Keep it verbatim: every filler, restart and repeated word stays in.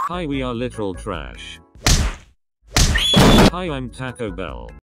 Hi, we are literal trash. Hi, I'm Taco Bell.